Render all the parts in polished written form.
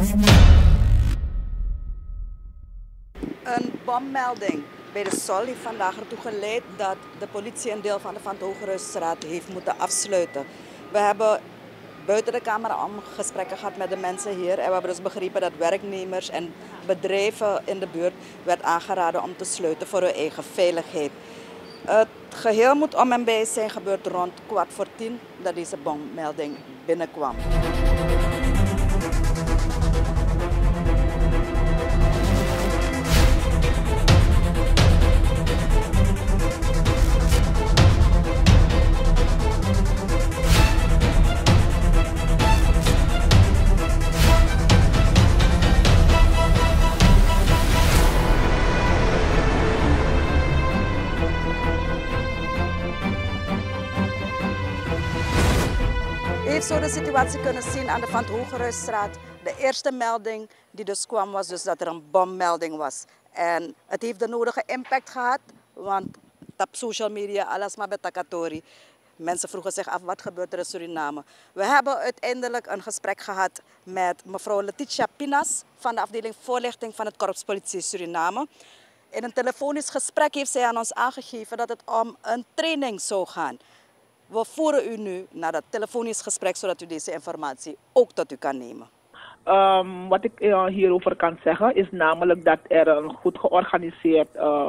Een bommelding bij de Sol heeft vandaag ertoe geleid dat de politie een deel van de Van het Hogehuisstraat heeft moeten afsluiten. We hebben buiten de camera om gesprekken gehad met de mensen hier en we hebben dus begrepen dat werknemers en bedrijven in de buurt werd aangeraden om te sluiten voor hun eigen veiligheid. Het geheel moet om en bij zijn gebeurd rond 9:15 dat deze bommelding binnenkwam. U heeft zo de situatie kunnen zien aan de Van het Hogehuisstraat. De eerste melding die dus kwam was dus dat er een bommelding was. En het heeft de nodige impact gehad, want op social media, alles maar betakatori. Mensen vroegen zich af wat gebeurt er in Suriname. We hebben uiteindelijk een gesprek gehad met mevrouw Letitia Pinas van de afdeling voorlichting van het Korps Politie Suriname. In een telefonisch gesprek heeft zij aan ons aangegeven dat het om een training zou gaan. We voeren u nu naar dat telefonisch gesprek, zodat u deze informatie ook tot u kan nemen. Wat ik hierover kan zeggen is namelijk dat er een goed georganiseerd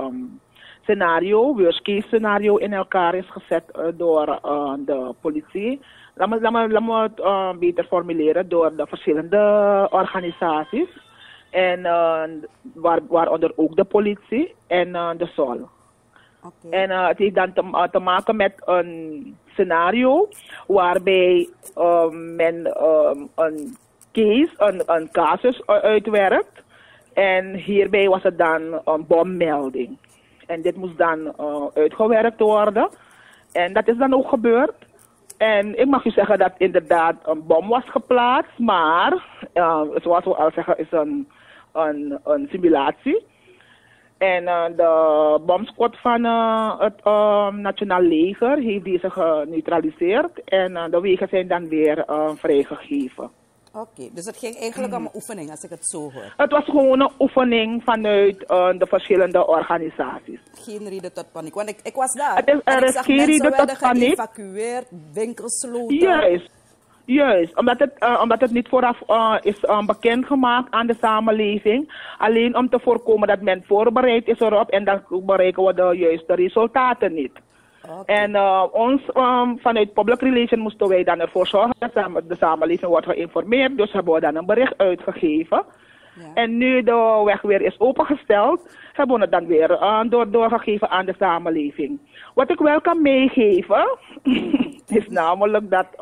scenario, worst case scenario in elkaar is gezet door de politie. Laat me het beter formuleren, door de verschillende organisaties. En waaronder ook de politie en de SOL. Okay. En het heeft dan te maken met een scenario waarbij men een case, een casus uitwerkt. En hierbij was het dan een bommelding. En dit moest dan uitgewerkt worden. En dat is dan ook gebeurd. En ik mag u zeggen dat inderdaad een bom was geplaatst, maar zoals we al zeggen is een simulatie. En de bomsquad van het Nationaal Leger heeft deze geneutraliseerd en de wegen zijn dan weer vrijgegeven. Oké, dus het ging eigenlijk om een oefening als ik het zo hoor? Het was gewoon een oefening vanuit de verschillende organisaties. Geen reden tot paniek, want ik was daar. Er is geen reden tot paniek. Geëvacueerd, winkels sloten. Juist, omdat het niet vooraf is bekendgemaakt aan de samenleving. Alleen om te voorkomen dat men voorbereid is erop en dan bereiken we de juiste resultaten niet. Okay. En vanuit Public Relations moesten wij dan ervoor zorgen dat de samenleving wordt geïnformeerd. Dus hebben we dan een bericht uitgegeven. Ja. En nu de weg weer is opengesteld, hebben we het dan weer doorgegeven aan de samenleving. Wat ik wel kan meegeven, is namelijk dat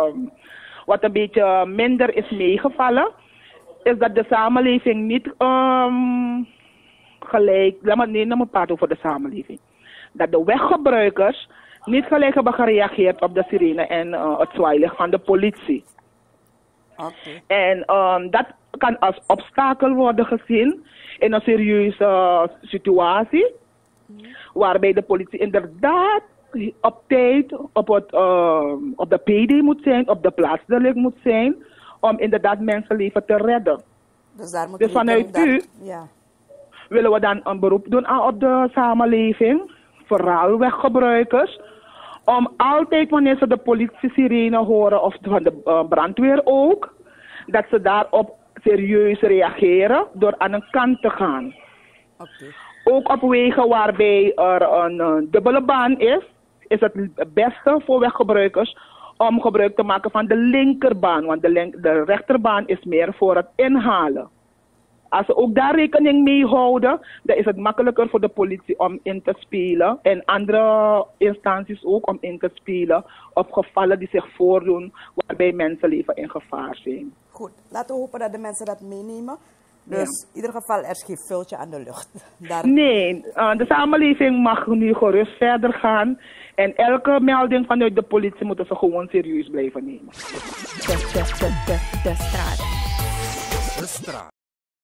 wat een beetje minder is meegevallen, is dat de samenleving niet gelijk, laat me praten over de samenleving, dat de weggebruikers niet gelijk hebben gereageerd op de sirene en het zwaailicht van de politie. Okay. En dat kan als obstakel worden gezien in een serieuze situatie, waarbij de politie inderdaad op tijd op de PD moet zijn, op de plaatsdelict moet zijn, om inderdaad mensenleven te redden. Dus vanuit u willen we dan een beroep doen op de samenleving, vooral weggebruikers, om altijd wanneer ze de politie-sirene horen of van de brandweer ook, dat ze daarop serieus reageren door aan een kant te gaan. Okay. Ook op wegen waarbij er een dubbele baan is het beste voor weggebruikers om gebruik te maken van de linkerbaan, want de rechterbaan is meer voor het inhalen. Als ze ook daar rekening mee houden, dan is het makkelijker voor de politie om in te spelen en andere instanties ook om in te spelen op gevallen die zich voordoen waarbij mensenleven in gevaar zijn. Goed, laten we hopen dat de mensen dat meenemen. Dus in ieder geval, er is geen vuiltje aan de lucht. Nee, de samenleving mag nu gerust verder gaan. En elke melding vanuit de politie moeten ze gewoon serieus blijven nemen. De straat.